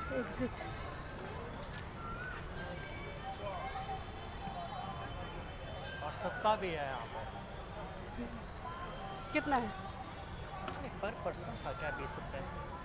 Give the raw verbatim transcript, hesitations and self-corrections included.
Exit. और सस्ता भी है यहाँ पर। कितना है? पर पर्सन था क्या, बीस रुपये।